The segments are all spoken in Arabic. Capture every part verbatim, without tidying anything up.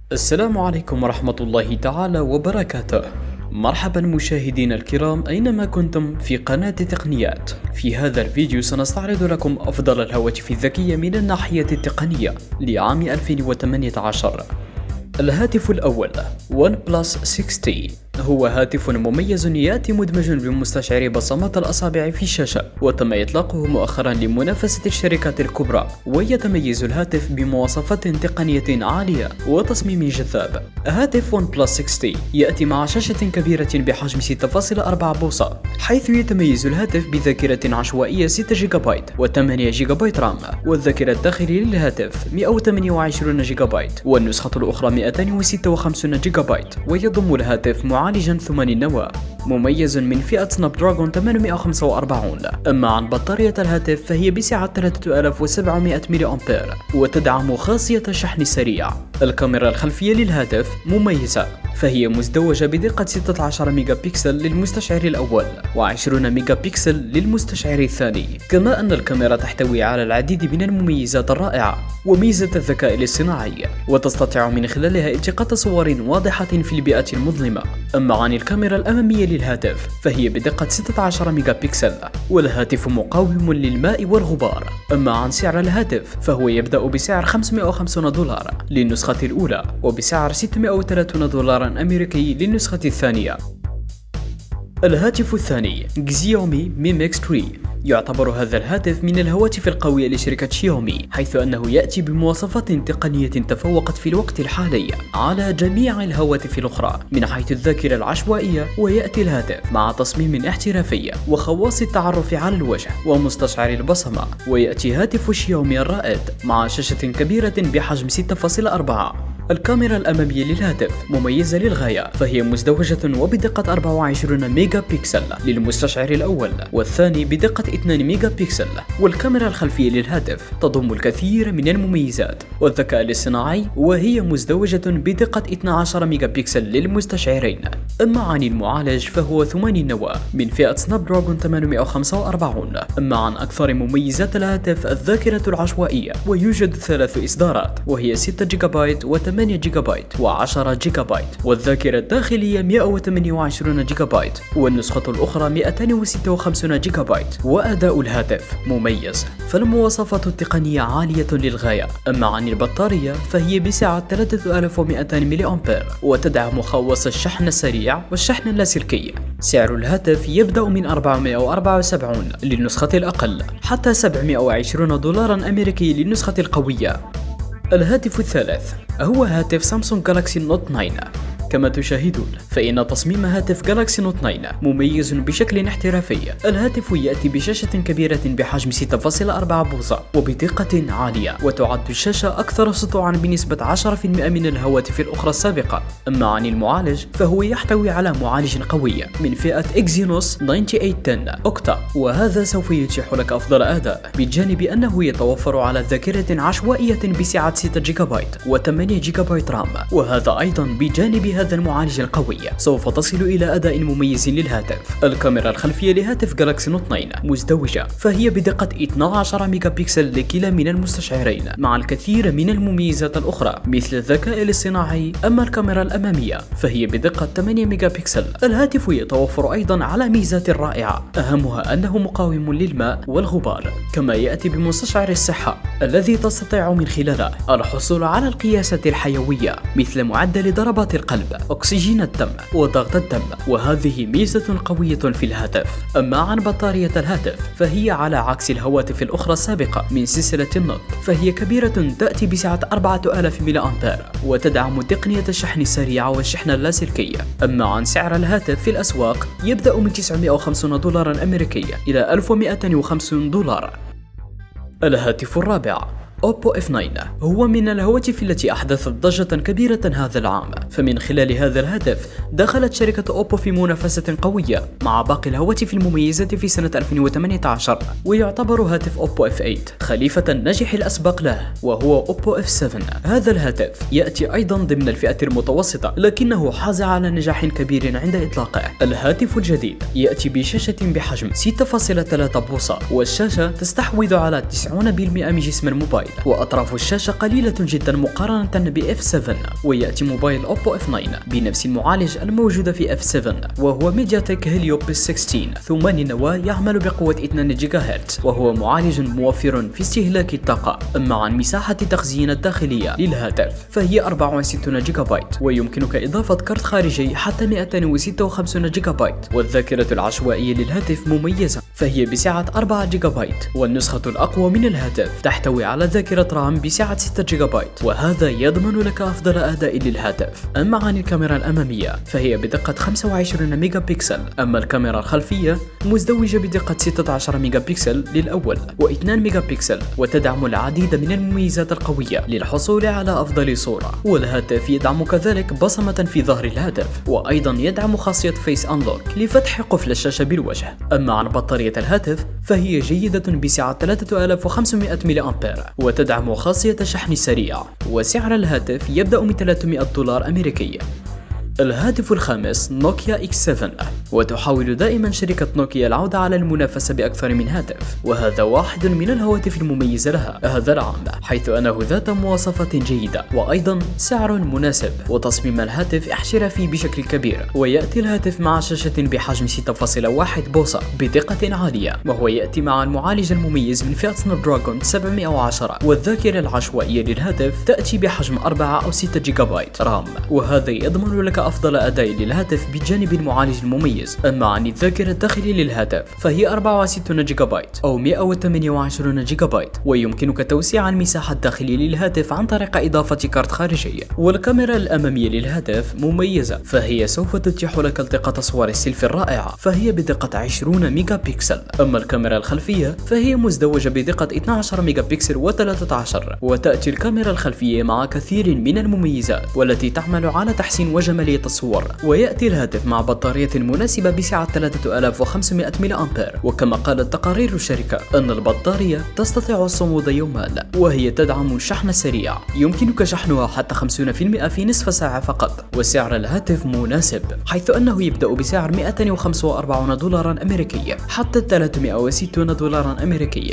السلام عليكم ورحمة الله تعالى وبركاته. مرحبا مشاهدينا الكرام أينما كنتم في قناة تقنيات. في هذا الفيديو سنستعرض لكم أفضل الهواتف الذكية من الناحية التقنية لعام ألفين وثمانية عشر. الهاتف الأول ون بلس ستين هو هاتف مميز يأتي مدمج بمستشعر بصمات الأصابع في الشاشة، وتم إطلاقه مؤخرا لمنافسة الشركات الكبرى، ويتميز الهاتف بمواصفات تقنية عالية وتصميم جذاب. هاتف ون بلس ستين يأتي مع شاشة كبيرة بحجم ستة فاصلة أربعة بوصة، حيث يتميز الهاتف بذاكرة عشوائية ستة جيجا بايت وثمانية جيجا بايت رام، والذاكرة الداخلية للهاتف مئة وثمانية وعشرين جيجا بايت، والنسخة الأخرى مئتين وستة وخمسين جيجا بايت. ويضم الهاتف معالجا ثماني نواة مميز من فئة سناب دراجون ثمانمئة وخمسة وأربعين. أما عن بطارية الهاتف فهي بسعة ثلاثة آلاف وسبعمئة ملي أمبير، وتدعم خاصية الشحن السريع. الكاميرا الخلفية للهاتف مميزة، فهي مزدوجة بدقة ستة عشر ميجا بكسل للمستشعر الأول وعشرين ميجا بكسل للمستشعر الثاني، كما أن الكاميرا تحتوي على العديد من المميزات الرائعة وميزة الذكاء الاصطناعي، وتستطيع من خلالها التقاط صور واضحة في البيئة المظلمة. أما عن الكاميرا الأمامية للهاتف فهي بدقة ستة عشر ميجا بكسل، والهاتف مقاوم للماء والغبار. أما عن سعر الهاتف فهو يبدأ بسعر خمسمئة وخمسين دولار للنسخة الأولى، وبسعر ستمئة وثلاثين دولارا أمريكي للنسخة الثانية. الهاتف الثاني Xiaomi Mi Mix ثلاثة. يعتبر هذا الهاتف من الهواتف القوية لشركة شياومي، حيث أنه يأتي بمواصفات تقنية تفوقت في الوقت الحالي على جميع الهواتف الأخرى من حيث الذاكرة العشوائية. ويأتي الهاتف مع تصميم احترافي وخواص التعرف على الوجه ومستشعر البصمة. ويأتي هاتف شياومي الرائد مع شاشة كبيرة بحجم ستة فاصلة أربعة. الكاميرا الأمامية للهاتف مميزة للغاية، فهي مزدوجة وبدقة أربعة وعشرين ميجا بكسل للمستشعر الأول، والثاني بدقة اثنين ميجا بكسل. والكاميرا الخلفية للهاتف تضم الكثير من المميزات والذكاء الاصطناعي، وهي مزدوجة بدقة اثني عشر ميجا بكسل للمستشعرين. أما عن المعالج فهو ثماني نواة من فئة سناب دراجون ثمانمئة وخمسة وأربعين. أما عن أكثر مميزات الهاتف الذاكرة العشوائية، ويوجد ثلاث إصدارات، وهي ستة جيجا بايت و8 جيجا بايت و10 جيجا بايت، والذاكرة الداخلية مئة وثمانية وعشرين جيجا بايت، والنسخة الأخرى مئتين وستة وخمسين جيجا بايت. وأداء الهاتف مميز، فالمواصفات التقنية عالية للغاية. أما عن البطارية فهي بسعة ثلاثة آلاف ومئتين ملي أمبير، وتدعم خواص الشحن السريع والشحن اللاسلكي. سعر الهاتف يبدأ من أربعمئة وأربعة وسبعين للنسخة الأقل حتى سبعمئة وعشرين دولارا أمريكي للنسخة القوية. الهاتف الثالث هو هاتف سامسونج جالاكسي نوت تسعة. كما تشاهدون فإن تصميم هاتف جالاكسي نوت تسعة مميز بشكل احترافي. الهاتف يأتي بشاشة كبيرة بحجم ستة فاصلة أربعة بوصة وبدقة عالية، وتعد الشاشة أكثر سطوعا بنسبة عشرة بالمئة من الهواتف الأخرى السابقة. أما عن المعالج فهو يحتوي على معالج قوي من فئة إكزينوس ثمانية ثمانية عشرة أوكتا، وهذا سوف يتيح لك أفضل أداء، بجانب أنه يتوفر على ذاكرة عشوائية بسعة ستة جيجا بايت وثمانية جيجا بايت رام. وهذا أيضا بجانب هذا المعالج القوي سوف تصل إلى أداء مميز للهاتف. الكاميرا الخلفية لهاتف جالاكسي نوت تسعة مزدوجة، فهي بدقة اثني عشر ميجا بكسل لكلا من المستشعرين، مع الكثير من المميزات الأخرى مثل الذكاء الاصطناعي. أما الكاميرا الأمامية فهي بدقة ثمانية ميجا بكسل. الهاتف يتوفر أيضا على ميزات رائعة، أهمها أنه مقاوم للماء والغبار، كما يأتي بمستشعر الصحة الذي تستطيع من خلاله الحصول على القياسات الحيوية مثل معدل ضربات القلب، أكسجين الدم، وضغط الدم، وهذه ميزة قوية في الهاتف. أما عن بطارية الهاتف فهي على عكس الهواتف الأخرى السابقة من سلسلة النوت، فهي كبيرة تأتي بسعة أربعة آلاف ملي أمبير، وتدعم تقنية الشحن السريع والشحن اللاسلكي. أما عن سعر الهاتف في الأسواق يبدأ من تسعمئة وخمسين دولارا أمريكي إلى ألف ومئتين وخمسين دولار. الهاتف الرابع أوبو إف تسعة هو من الهواتف التي أحدثت ضجة كبيرة هذا العام، فمن خلال هذا الهاتف دخلت شركة أوبو في منافسة قوية مع باقي الهواتف المميزة في سنة ألفين وثمانية عشر، ويعتبر هاتف أوبو إف ثمانية خليفة الناجح الأسبق له وهو أوبو إف سبعة. هذا الهاتف يأتي أيضا ضمن الفئة المتوسطة، لكنه حاز على نجاح كبير عند إطلاقه. الهاتف الجديد يأتي بشاشة بحجم ستة فاصلة ثلاثة بوصة، والشاشة تستحوذ على تسعين بالمئة من جسم الموبايل، الموبايل، وأطراف الشاشة قليلة جدا مقارنة ب إف سبعة. ويأتي موبايل أوبو إف تسعة بنفس المعالج الموجود في إف سبعة، وهو ميدياتك هيليو بي ستة عشر ثمانية نواة يعمل بقوة اثنين جيجا هرتز، وهو معالج موفر في استهلاك الطاقة. أما عن مساحة التخزين الداخلية للهاتف فهي أربعة وستين جيجا بايت، ويمكنك إضافة كارت خارجي حتى مئتين وستة وخمسين جيجا بايت. والذاكرة العشوائية للهاتف مميزة، فهي بسعة أربعة جيجا بايت، والنسخة الأقوى من الهاتف تحتوي على ذاكرة رام بسعة ستة جيجا بايت، وهذا يضمن لك أفضل أداء للهاتف. أما عن الكاميرا الأمامية فهي بدقة خمسة وعشرين ميجا بكسل، أما الكاميرا الخلفية مزدوجة بدقة ستة عشر ميجا بكسل للأول و2 ميجا بكسل، وتدعم العديد من المميزات القوية للحصول على أفضل صورة. والهاتف يدعم كذلك بصمة في ظهر الهاتف، وأيضا يدعم خاصية فيس أنلوك لفتح قفل الشاشة بالوجه. أما عن بطارية الهاتف فهي جيدة بسعة ثلاثة آلاف وخمسمئة ملي أمبير، وتدعم خاصية الشحن السريع. وسعر الهاتف يبدأ من ثلاثمئة دولار أمريكي. الهاتف الخامس نوكيا إكس سبعة، وتحاول دائما شركة نوكيا العودة على المنافسة بأكثر من هاتف، وهذا واحد من الهواتف المميزة لها هذا العام، حيث أنه ذات مواصفات جيدة وأيضا سعر مناسب، وتصميم الهاتف احترافي بشكل كبير. ويأتي الهاتف مع شاشة بحجم ستة فاصلة واحد بوصة بدقة عالية، وهو يأتي مع المعالج المميز من فئة سناب دراجون سبعمئة وعشرة، والذاكرة العشوائية للهاتف تأتي بحجم أربعة أو ستة جيجا بايت رام، وهذا يضمن لك أفضل أداء للهاتف بجانب المعالج المميز. أما عن الذاكرة الداخلية للهاتف فهي أربعة وستين جيجا بايت أو مئة وثمانية وعشرين جيجا بايت، ويمكنك توسيع المساحة الداخلية للهاتف عن طريق إضافة كارت خارجي. والكاميرا الأمامية للهاتف مميزة، فهي سوف تتيح لك التقاط صور السيلفي الرائعة، فهي بدقة عشرين ميجا بكسل. أما الكاميرا الخلفية فهي مزدوجة بدقة اثني عشر ميجا بكسل وثلاثة عشر، وتأتي الكاميرا الخلفية مع كثير من المميزات والتي تعمل على تحسين وجمالية الصور. ويأتي الهاتف مع بطارية مناسبة بسعة ثلاثة آلاف وخمسمئة ملي أمبير، وكما قالت تقارير الشركة أن البطارية تستطيع الصمود يومان، وهي تدعم الشحن السريع، يمكنك شحنها حتى خمسين بالمئة في نصف ساعة فقط. وسعر الهاتف مناسب، حيث أنه يبدأ بسعر مئتين وخمسة وأربعين دولارا أمريكي حتى ثلاثمئة وستين دولارا أمريكي.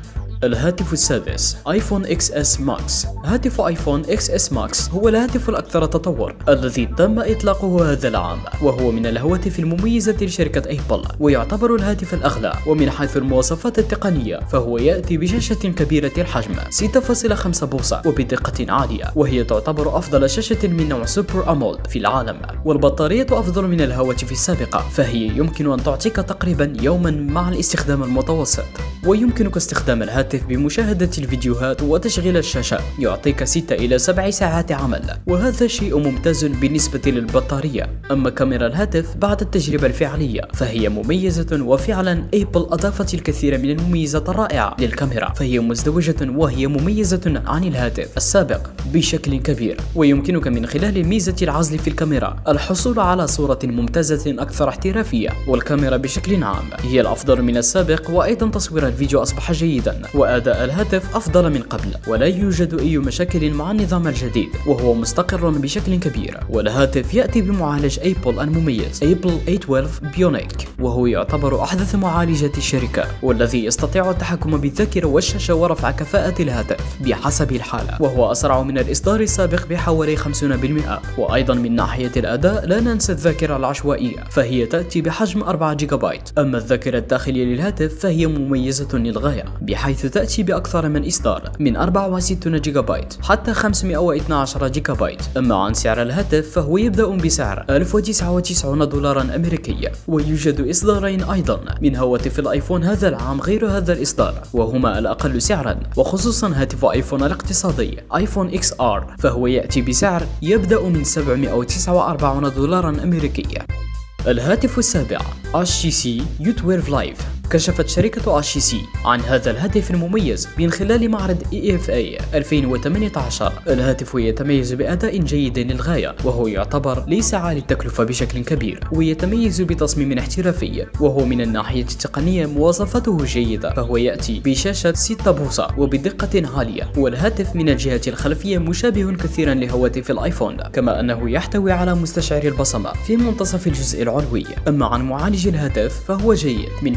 الهاتف السادس ايفون إكس إس ماكس. هاتف ايفون إكس إس ماكس هو الهاتف الأكثر تطور الذي تم إطلاقه هذا العام، وهو من الهواتف المميزة لشركة أبل، ويعتبر الهاتف الأغلى. ومن حيث المواصفات التقنية فهو يأتي بشاشة كبيرة الحجم ستة فاصلة خمسة بوصة وبدقة عالية، وهي تعتبر أفضل شاشة من نوع سوبر أمولد في العالم. والبطارية أفضل من الهواتف السابقة، فهي يمكن أن تعطيك تقريبا يوما مع الاستخدام المتوسط. ويمكنك استخدام الهاتف بمشاهدة الفيديوهات وتشغيل الشاشة، يعطيك ستة إلى سبع ساعات عمل، وهذا شيء ممتاز بالنسبة للبطارية. أما كاميرا الهاتف بعد التجربة الفعلية فهي مميزة، وفعلا أبل أضافت الكثير من المميزات الرائعة للكاميرا، فهي مزدوجة وهي مميزة عن الهاتف السابق بشكل كبير. ويمكنك من خلال ميزة العزل في الكاميرا الحصول على صورة ممتازة أكثر احترافية، والكاميرا بشكل عام هي الأفضل من السابق، وأيضا تصوير الفيديو أصبح جيدا، وأداء الهاتف أفضل من قبل، ولا يوجد أي مشاكل مع النظام الجديد وهو مستقر بشكل كبير. والهاتف يأتي بمعالج أبل المميز أبل ثمانية اثنا عشر بيونيك، وهو يعتبر أحدث معالجات الشركة، والذي يستطيع التحكم بالذاكرة والشاشة ورفع كفاءة الهاتف بحسب الحالة، وهو أسرع من الإصدار السابق بحوالي خمسين بالمئة. وأيضا من ناحية الأداء لا ننسى الذاكرة العشوائية، فهي تأتي بحجم أربعة جيجا بايت. أما الذاكرة الداخلية للهاتف فهي مميزة للغاية، بحيث تأتي بأكثر من إصدار من أربعة وستين جيجا بايت حتى خمسمئة واثني عشر جيجا بايت. أما عن سعر الهاتف فهو يبدأ بسعر ألف وتسعة وتسعين دولارا أمريكي، ويوجد إصدارين أيضا من هواتف الآيفون هذا العام غير هذا الإصدار، وهما الأقل سعرا، وخصوصا هاتف آيفون الاقتصادي آيفون إكس آر، فهو يأتي بسعر يبدأ من سبعمئة وتسعة وأربعين دولارا أمريكي. الهاتف السابع اتش تي سي يو اثناشر لايف. كشفت شركة اتش تي سي عن هذا الهاتف المميز من خلال معرض اي اف اي ألفين وثمانية عشر. الهاتف يتميز بأداء جيد للغاية، وهو يعتبر ليس عالي التكلفة بشكل كبير، ويتميز بتصميم احترافي، وهو من الناحية التقنية مواصفاته جيدة، فهو يأتي بشاشة ستة بوصة وبدقة عالية. والهاتف من الجهة الخلفية مشابه كثيرا لهواتف الايفون، كما أنه يحتوي على مستشعر البصمة في منتصف الجزء العلوي. أما عن معالج الهاتف فهو جيد من فئة سناب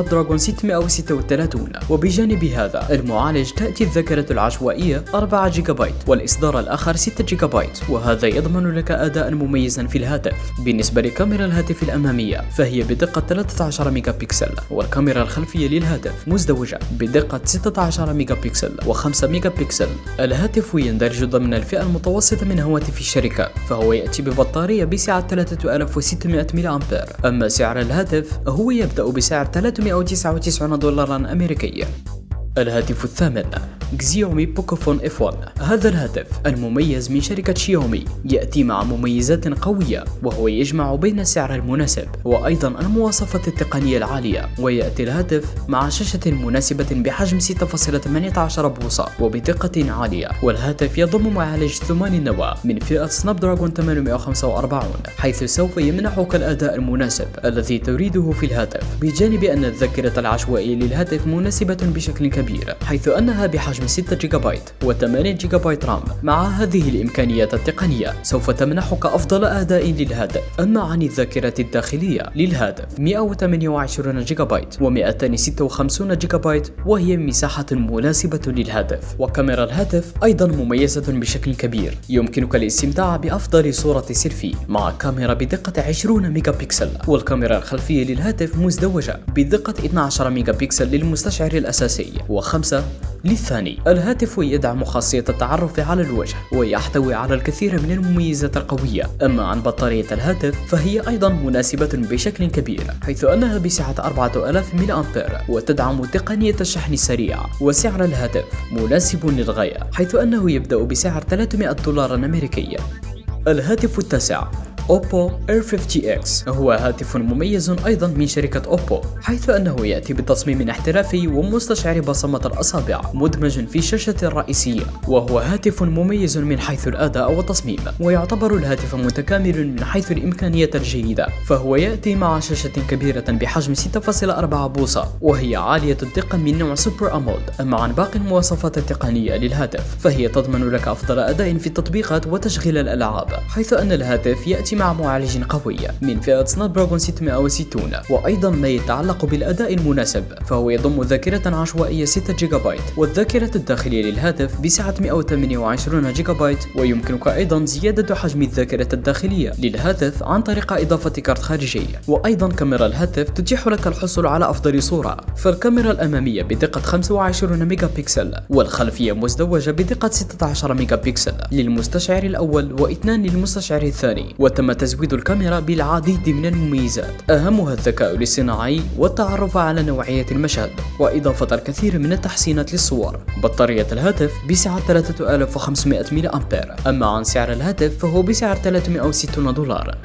سناب دراجون ستمائة وستة وثلاثين. وبجانب هذا المعالج تأتي الذاكرة العشوائية أربعة جيجا بايت والإصدار الآخر ستة جيجا بايت، وهذا يضمن لك أداء مميزا في الهاتف. بالنسبة لكاميرا الهاتف الأمامية فهي بدقة ثلاثة عشر ميجا بكسل، والكاميرا الخلفية للهاتف مزدوجة بدقة ستة عشر ميجا بكسل و5 ميجا بكسل. الهاتف يندرج ضمن الفئة المتوسطة من هواتف الشركة، فهو يأتي ببطارية بسعة ثلاثة آلاف وستمائة ملي أمبير. أما سعر الهاتف هو يبدأ بسعر ثلاثمائة وتسعة وتسعين دولارا أمريكيا. الهاتف الثامن xiaomi بوكوفون إف واحد. هذا الهاتف المميز من شركة شياومي يأتي مع مميزات قوية، وهو يجمع بين السعر المناسب وأيضا المواصفات التقنية العالية. ويأتي الهاتف مع شاشة مناسبة بحجم ستة فاصلة ثمانية عشر بوصة وبدقة عالية، والهاتف يضم معالج ثمانية نواة من فئة سناب دراجون ثمانمائة وخمسة وأربعين، حيث سوف يمنحك الأداء المناسب الذي تريده في الهاتف، بجانب أن الذاكرة العشوائية للهاتف مناسبة بشكل كبير، حيث أنها بحجم ستة جيجا بايت و8 جيجا بايت رام. مع هذه الإمكانيات التقنية سوف تمنحك أفضل أداء للهاتف. أما عن الذاكرة الداخلية للهاتف مائة وثمانية وعشرين جيجا بايت و256 جيجا بايت، وهي مساحة مناسبة للهاتف. وكاميرا الهاتف أيضا مميزة بشكل كبير، يمكنك الاستمتاع بأفضل صورة سيلفي مع كاميرا بدقة عشرين ميجا بكسل، والكاميرا الخلفية للهاتف مزدوجة بدقة اثني عشر ميجا بكسل للمستشعر الأساسي وخمسة للثاني. الهاتف يدعم خاصية التعرف على الوجه ويحتوي على الكثير من المميزات القوية. أما عن بطارية الهاتف فهي أيضا مناسبة بشكل كبير، حيث أنها بسعة أربعة آلاف ملي أمبير وتدعم تقنية الشحن السريع. وسعر الهاتف مناسب للغاية، حيث أنه يبدأ بسعر ثلاثمائة دولار أمريكية. الهاتف التاسع أوبو إير خمسين إكس. هو هاتف مميز أيضا من شركة أوبو، حيث أنه يأتي بتصميم احترافي ومستشعر بصمة الأصابع مدمج في الشاشة الرئيسية، وهو هاتف مميز من حيث الأداء والتصميم، ويعتبر الهاتف متكامل من حيث الإمكانيات الجيدة. فهو يأتي مع شاشة كبيرة بحجم ستة فاصلة أربعة بوصة، وهي عالية الدقة من نوع سوبر أمولد. أما عن باقي المواصفات التقنية للهاتف فهي تضمن لك أفضل أداء في التطبيقات وتشغيل الألعاب، حيث أن الهاتف يأتي مع معالج قوي من فئة سناب دراجون ستمائة وستين. وأيضا ما يتعلق بالأداء المناسب فهو يضم ذاكرة عشوائية ستة جيجا بايت، والذاكرة الداخلية للهاتف بسعة مائة وثمانية وعشرين جيجا بايت. ويمكنك أيضا زيادة حجم الذاكرة الداخلية للهاتف عن طريق إضافة كارت خارجي. وأيضا كاميرا الهاتف تتيح لك الحصول على أفضل صورة، فالكاميرا الأمامية بدقة خمسة وعشرين ميجا بكسل، والخلفية مزدوجة بدقة ستة عشر ميجا بكسل للمستشعر الأول واثنان للمستشعر الثاني. وتم تزويد الكاميرا بالعديد من المميزات، أهمها الذكاء الاصطناعي والتعرف على نوعية المشهد، وإضافة الكثير من التحسينات للصور. بطارية الهاتف بسعة ثلاثة آلاف وخمسمائة ملي أمبير. أما عن سعر الهاتف فهو بسعر ثلاثمائة وستين دولار.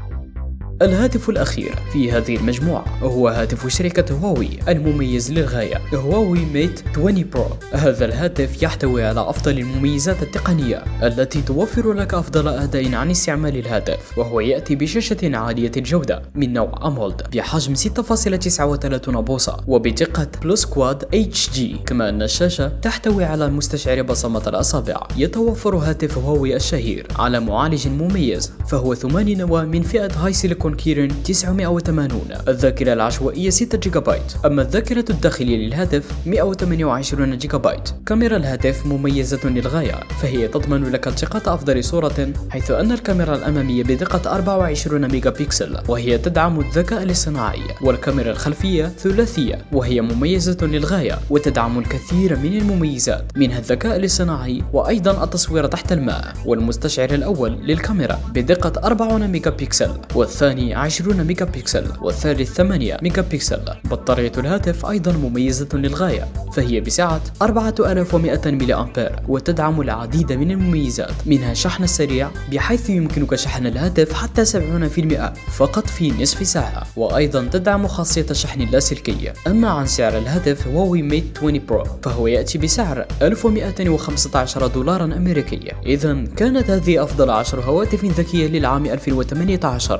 الهاتف الأخير في هذه المجموعة هو هاتف شركة هواوي المميز للغاية، هواوي ميت عشرين برو. هذا الهاتف يحتوي على أفضل المميزات التقنية التي توفر لك أفضل أداء عن استعمال الهاتف، وهو يأتي بشاشة عالية الجودة من نوع أمولد بحجم ستة فاصلة تسعة وثلاثين بوصة وبدقة بلس كواد اتش دي. كما أن الشاشة تحتوي على مستشعر بصمة الأصابع. يتوفر هاتف هواوي الشهير على معالج مميز، فهو ثمانية نواة من فئة هاي سيليكون كيرن تسعمائة وثمانين. الذاكرة العشوائية ستة جيجا بايت. أما الذاكرة الداخلية للهاتف مائة وثمانية وعشرين جيجا بايت. كاميرا الهاتف مميزة للغاية، فهي تضمن لك التقاط أفضل صورة، حيث أن الكاميرا الأمامية بدقة أربعة وعشرين ميجا بكسل وهي تدعم الذكاء الاصطناعي، والكاميرا الخلفية ثلاثية وهي مميزة للغاية وتدعم الكثير من المميزات منها الذكاء الاصطناعي وأيضا التصوير تحت الماء. والمستشعر الأول للكاميرا بدقة أربعين ميجا بكسل، والثاني عشرين ميجا بكسل، والثالث ثمانية ميجا بكسل. بطارية الهاتف أيضا مميزة للغاية، فهي بسعة أربعة آلاف ومائة ملي أمبير وتدعم العديد من المميزات منها الشحن السريع، بحيث يمكنك شحن الهاتف حتى سبعين بالمئة فقط في نصف ساعة، وأيضا تدعم خاصية الشحن اللاسلكي. أما عن سعر الهاتف هواوي ميت عشرين برو فهو يأتي بسعر ألف ومائتين وخمسة عشر دولارا أمريكية. إذا كانت هذه أفضل عشر هواتف ذكية للعام ألفين وثمانية عشر، فهي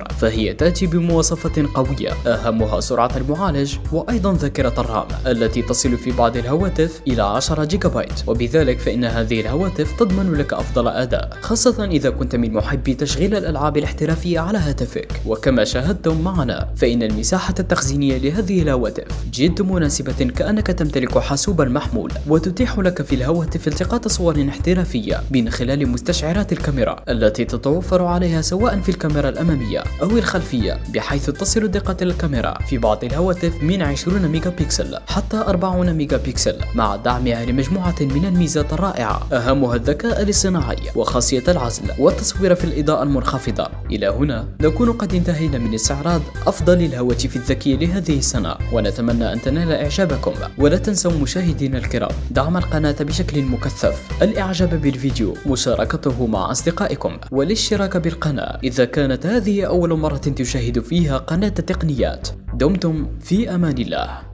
وهي تأتي بمواصفات قوية أهمها سرعة المعالج وأيضا ذاكرة الرام التي تصل في بعض الهواتف إلى عشرة جيجا بايت، وبذلك فإن هذه الهواتف تضمن لك أفضل أداء، خاصة إذا كنت من محبي تشغيل الألعاب الاحترافية على هاتفك. وكما شاهدتم معنا فإن المساحة التخزينية لهذه الهواتف جد مناسبة، كأنك تمتلك حاسوبا محمول، وتتيح لك في الهواتف التقاط صور احترافية من خلال مستشعرات الكاميرا التي تتوفر عليها سواء في الكاميرا الأمامية أو الخلفية، بحيث تصل دقة الكاميرا في بعض الهواتف من عشرين ميجا بكسل حتى أربعين ميجا بكسل، مع دعمها لمجموعة من الميزات الرائعة أهمها الذكاء الاصطناعي وخاصية العزل والتصوير في الإضاءة المنخفضة. إلى هنا نكون قد انتهينا من استعراض أفضل الهواتف الذكية لهذه السنة، ونتمنى أن تنال إعجابكم. ولا تنسوا مشاهدينا الكرام دعم القناة بشكل مكثف، الإعجاب بالفيديو، مشاركته مع أصدقائكم، والاشتراك بالقناة إذا كانت هذه أول مرة تشاهد فيها قناة تقنيات. دمتم في أمان الله.